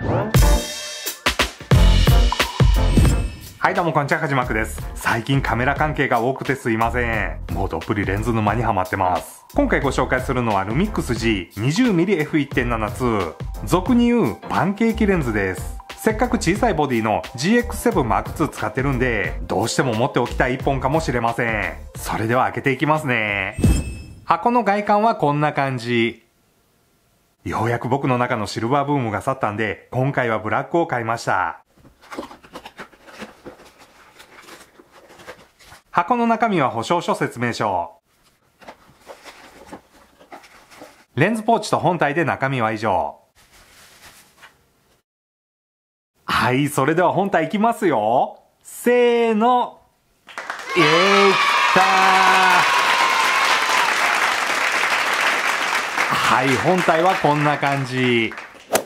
はいどうもこんにちは、はじまくです。最近カメラ関係が多くてすいません。もうどっぷりレンズ沼にハマってます。今回ご紹介するのはルミックス G20mmF1.7-2、俗に言うパンケーキレンズです。せっかく小さいボディの GX7M2 使ってるんで、どうしても持っておきたい一本かもしれません。それでは開けていきますね。箱の外観はこんな感じ。ようやく僕の中のシルバーブームが去ったんで、今回はブラックを買いました。箱の中身は保証書説明書。レンズポーチと本体で中身は以上。はい、それでは本体いきますよ。せーの。きたー。はい、本体はこんな感じ。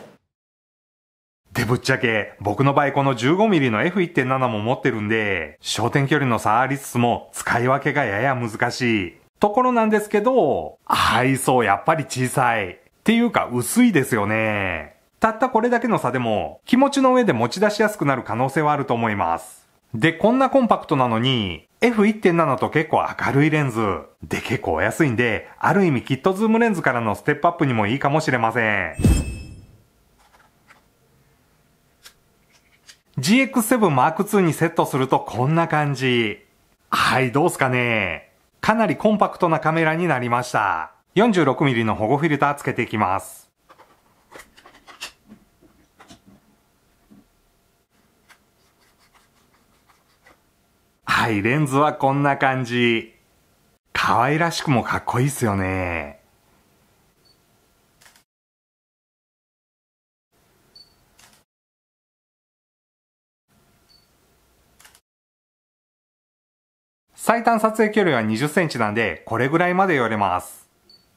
で、ぶっちゃけ、僕の場合この 15mm の F1.7 も持ってるんで、焦点距離の差ありつつも使い分けがやや難しいところなんですけど、はい、そう、やっぱり小さい。っていうか薄いですよね。たったこれだけの差でも気持ちの上で持ち出しやすくなる可能性はあると思います。で、こんなコンパクトなのに F1.7 と結構明るいレンズで結構お安いんで、ある意味キットズームレンズからのステップアップにもいいかもしれません。GX7M2 にセットするとこんな感じ。はい、どうすかね。かなりコンパクトなカメラになりました。46mm の保護フィルターつけていきます。はい、レンズはこんな感じ。可愛らしくもかっこいいっすよね。最短撮影距離は20センチなんで、これぐらいまで寄れます。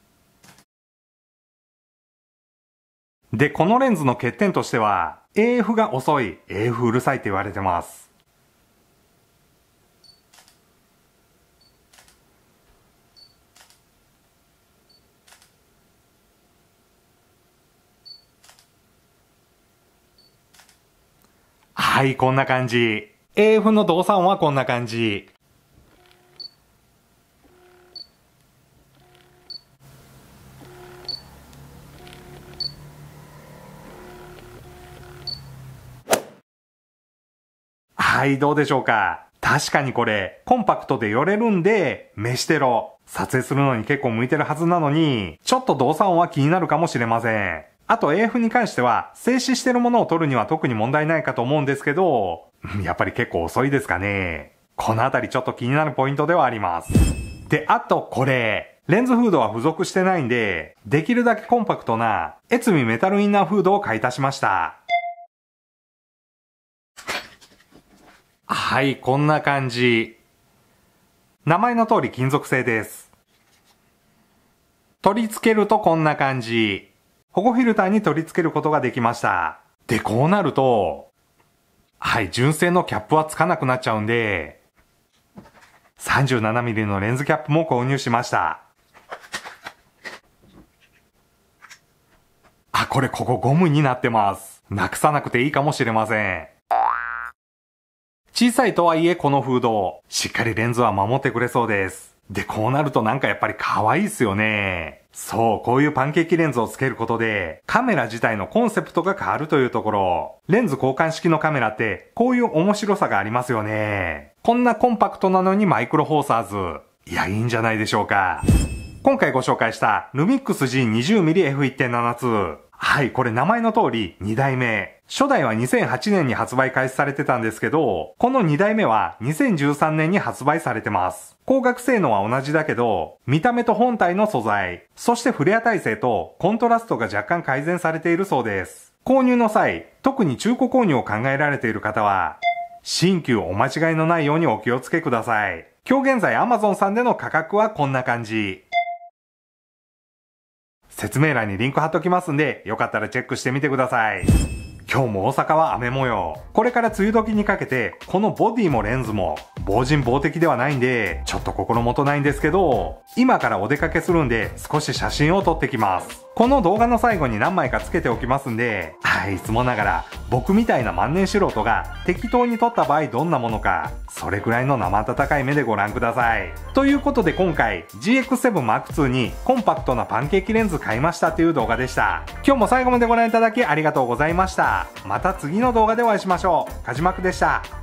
で、このレンズの欠点としては、AF が遅い、AF うるさいって言われてます。はい、こんな感じ。AF の動作音はこんな感じ。はい、どうでしょうか。確かにこれ、コンパクトで寄れるんで、飯テロ。撮影するのに結構向いてるはずなのに、ちょっと動作音は気になるかもしれません。あと AF に関しては、静止してるものを撮るには特に問題ないかと思うんですけど、やっぱり結構遅いですかね。このあたりちょっと気になるポイントではあります。で、あとこれ、レンズフードは付属してないんで、できるだけコンパクトな、エツミメタルインナーフードを買い足しました。はい、こんな感じ。名前の通り金属製です。取り付けるとこんな感じ。保護フィルターに取り付けることができました。で、こうなると、はい、純正のキャップはつかなくなっちゃうんで、37mm のレンズキャップも購入しました。あ、これここゴムになってます。なくさなくていいかもしれません。小さいとはいえこのフード、しっかりレンズは守ってくれそうです。で、こうなるとなんかやっぱり可愛いっすよね。そう、こういうパンケーキレンズをつけることで、カメラ自体のコンセプトが変わるというところ。レンズ交換式のカメラって、こういう面白さがありますよね。こんなコンパクトなのにマイクロフォーサーズ。いや、いいんじゃないでしょうか。今回ご紹介したルミックス G20mm F1.7-2。はい、これ名前の通り2代目。初代は2008年に発売開始されてたんですけど、この2代目は2013年に発売されてます。光学性能は同じだけど、見た目と本体の素材、そしてフレア耐性とコントラストが若干改善されているそうです。購入の際、特に中古購入を考えられている方は、新旧お間違いのないようにお気をつけください。今日現在 Amazon さんでの価格はこんな感じ。説明欄にリンク貼っときますんで、よかったらチェックしてみてください。今日も大阪は雨模様。これから梅雨時にかけて、このボディもレンズも、防塵防滴ではないんで、ちょっと心もとないんですけど、今からお出かけするんで、少し写真を撮ってきます。この動画の最後に何枚かつけておきますんで、 いつもながら僕みたいな万年素人が適当に撮った場合どんなものか、それくらいの生温かい目でご覧ください。ということで今回 GX7M2 にコンパクトなパンケーキレンズ買いましたという動画でした。今日も最後までご覧いただきありがとうございました。また次の動画でお会いしましょう。かじまくでした。